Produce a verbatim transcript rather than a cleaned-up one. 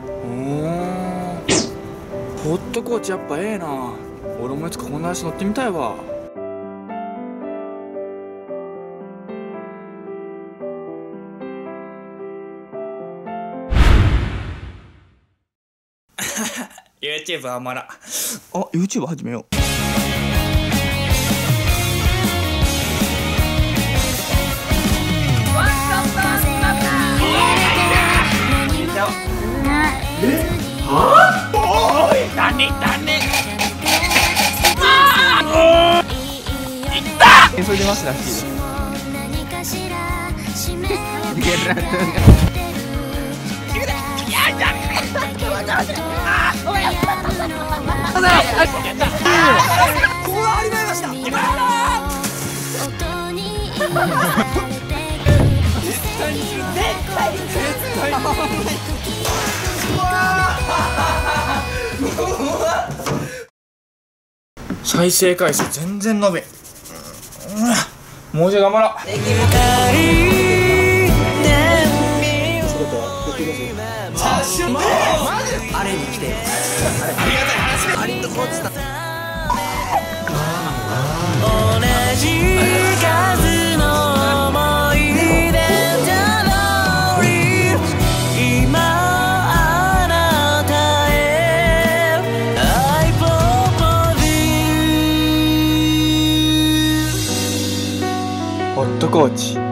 おー、ホットコーチやっぱええな。俺もいつかこんな足乗ってみたいわ。YouTube はまら。あ、YouTube 始めよう。え？はぁ？おい、種種。ああ！いった！え、それでマシなし。いける。再生回数全然伸びん。もうじゃ頑張ろう。あれに来ています。ありがたい話。ありとこっちだ。同じ数の思い出じゃない今あなたへI proposeホットコーチ。